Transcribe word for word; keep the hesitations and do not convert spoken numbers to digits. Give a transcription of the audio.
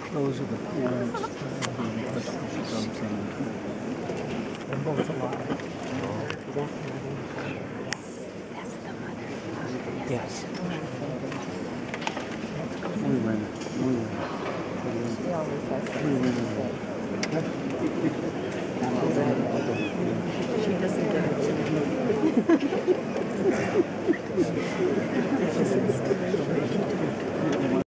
Those are the parents. They're both alive. That's the mother. Yes. Muy buena, muy buena. She always has Muy buena.